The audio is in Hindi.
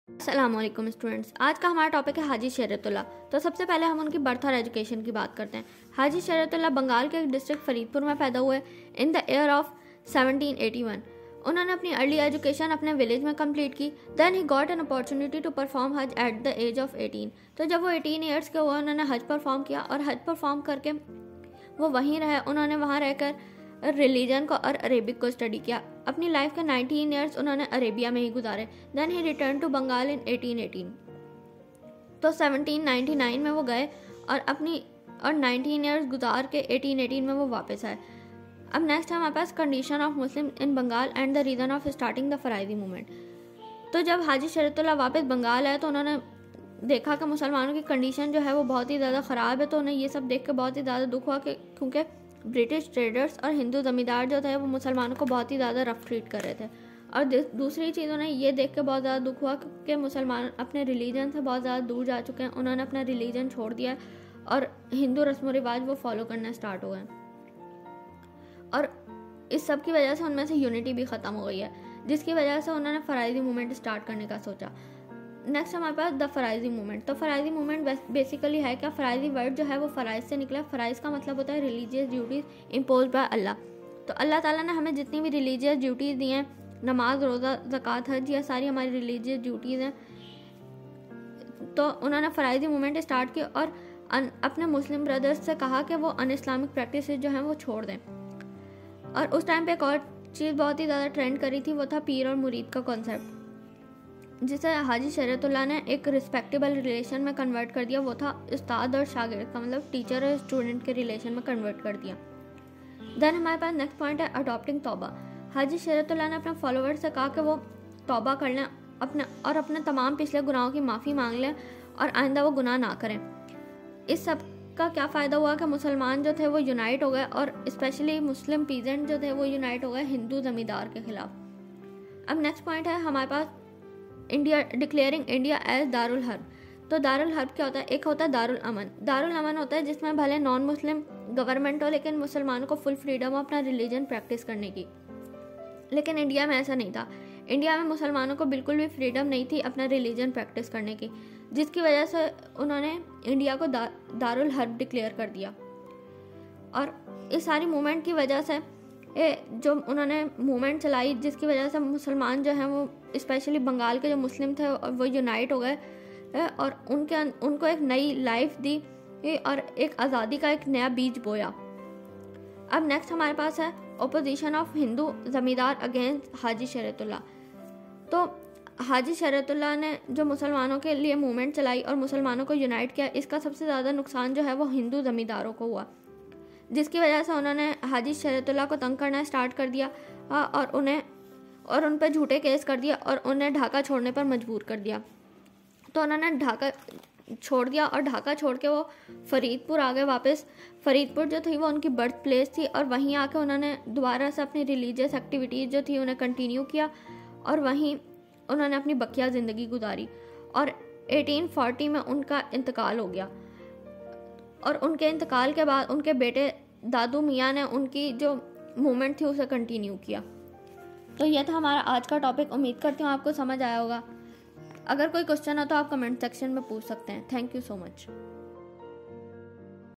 अस्सलामुअलैकुम स्टूडेंट्स, आज का हमारा टॉपिक है हाजी शरीयतुल्लाह। तो सबसे पहले हम उनकी बर्थ और एजुकेशन की बात करते हैं। हाजी शरीयतुल्लाह बंगाल के एक डिस्ट्रिक्ट फरीदपुर में पैदा हुए इन द ईयर ऑफ 1781। उन्होंने अपनी अर्ली एजुकेशन अपने विलेज में कंप्लीट की। Then he got an opportunity to perform Hajj at the age of 18। तो जब वो 18 ईयर्स के हुए उन्होंने हज परफॉर्म किया और हज परफॉर्म करके वो वहीं रहे। उन्होंने वहाँ रहकर रिलीजन को और अरेबिक को स्टडी किया। अपनी लाइफ के 19 ईयर्स उन्होंने अरेबिया में ही गुजारे। Then he return to Bengal in 1818। तो 1799 में वो गए और 19 ईयर्स गुजार के 1818 में वो वापस आए। अब नेक्स्ट है हमारे पास condition of Muslim in Bengal and the reason of starting the Faraidi movement. तो जब हाजी शरीयतुल्लाह वापस बंगाल आए तो उन्होंने देखा कि मुसलमानों की कंडीशन जो है वो बहुत ही ज़्यादा ख़राब है। तो उन्हें ये सब देख के बहुत ही ज़्यादा दुख हुआ कि क्योंकि ब्रिटिश ट्रेडर्स और हिंदू ज़मींदार जो थे वो मुसलमानों को बहुत ही ज़्यादा रफ ट्रीट कर रहे थे। और दूसरी चीज़ उन्हें ये देख के बहुत ज़्यादा दुख हुआ कि मुसलमान अपने रिलीजन से बहुत ज़्यादा दूर जा चुके हैं। उन्होंने अपना रिलीजन छोड़ दिया है और हिंदू रस्म व रिवाज वो फॉलो करना स्टार्ट हो गए। और इस सब की वजह से उनमें से यूनिटी भी ख़त्म हो गई है, जिसकी वजह से उन्होंने फराइदी मूवमेंट स्टार्ट करने का सोचा। नेक्स्ट हमारे पास द फराइजी मूवमेंट। तो फराइजी मूवमेंट बेसिकली है क्या? फराइजी वर्ड जो है वो फ़राइज़ से निकला। फ़राइज़ का मतलब होता है religious duties impose by Allah. तो अल्लाह ताला ने हमें जितनी भी रिलीजियस ड्यूटीज़ दी हैं, नमाज, रोज़ा, ज़कात, हज, ये सारी हमारी रिलीजियस ड्यूटीज़ हैं। तो उन्होंने फराइजी मूवमेंट स्टार्ट की और अपने मुस्लिम ब्रदर्स से कहा कि वो अन इस्लामिक प्रैक्टिस जो हैं वो छोड़ दें। और उस टाइम पे एक और चीज़ बहुत ही ज़्यादा ट्रेंड करी थी, वो था पीर और मुरीद का कॉन्सेप्ट, जिसे हाजी शरीयतुल्लाह ने एक रिस्पेक्टेबल रिलेशन में कन्वर्ट कर दिया। वो था उस्ताद और शागिर्द का, मतलब टीचर और स्टूडेंट के रिलेशन में कन्वर्ट कर दिया। देन हमारे पास नेक्स्ट पॉइंट है अडॉप्टिंग तौबा। हाजी शरीयतुल्लाह ने अपने फॉलोअर्स से कहा कि वो तौबा कर लें अपने तमाम पिछले गुनाहों की माफ़ी मांग लें और आइंदा वो गुनाह ना करें। इस सब का क्या फ़ायदा हुआ कि मुसलमान जो थे वो यूनाइट हो गए और स्पेशली मुस्लिम पीजेंट जो थे वो यूनाइट हो गए हिंदू ज़मींदार के ख़िलाफ़। अब नेक्स्ट पॉइंट है हमारे पास India declaring India as Darul Harb. तो दारुल हर्ब क्या होता है? एक होता है दारुल अमन। दारुल अमन होता है जिसमें भले नॉन मुस्लिम गवर्नमेंट हो लेकिन मुसलमानों को फुल फ्रीडम हो अपना रिलीजन प्रैक्टिस करने की। लेकिन इंडिया में ऐसा नहीं था। इंडिया में मुसलमानों को बिल्कुल भी फ्रीडम नहीं थी अपना रिलीजन प्रैक्टिस करने की, जिसकी वजह से उन्होंने इंडिया को दारुल हर्ब डिक्लेयर कर दिया। और इस सारी मूवमेंट की वजह से जो उन्होंने मूवमेंट चलाई, जिसकी वजह से मुसलमान जो हैं वो स्पेशली बंगाल के जो मुस्लिम थे वो यूनाइट हो गए और उनको एक नई लाइफ दी और एक आज़ादी का एक नया बीज बोया। अब नेक्स्ट हमारे पास है ओपोजिशन ऑफ हिंदू ज़मींदार अगेंस्ट हाजी शरीयतुल्लाह। तो हाजी शरीयतुल्लाह ने जो मुसलमानों के लिए मूवमेंट चलाई और मुसलमानों को यूनाइट किया, इसका सबसे ज़्यादा नुकसान जो है वो हिंदू ज़मींदारों को हुआ, जिसकी वजह से उन्होंने हाजी शरीयतुल्लाह को तंग करना स्टार्ट कर दिया और उन पर झूठे केस कर दिया और उन्हें ढाका छोड़ने पर मजबूर कर दिया। तो उन्होंने ढाका छोड़ दिया और ढाका छोड़ के वो फरीदपुर आ गए वापस। फरीदपुर जो थी वो उनकी बर्थ प्लेस थी और वहीं आके उन्होंने दोबारा से अपनी रिलीजियस एक्टिविटीज़ जो थी उन्हें कंटिन्यू किया और वहीं उन्होंने अपनी बकिया ज़िंदगी गुजारी। और 1840 में उनका इंतकाल हो गया और उनके इंतकाल के बाद उनके बेटे दादू मियाँ ने उनकी जो मूवमेंट थी उसे कंटिन्यू किया। तो यह था हमारा आज का टॉपिक। उम्मीद करती हूँ आपको समझ आया होगा। अगर कोई क्वेश्चन हो तो आप कमेंट सेक्शन में पूछ सकते हैं। Thank you so much.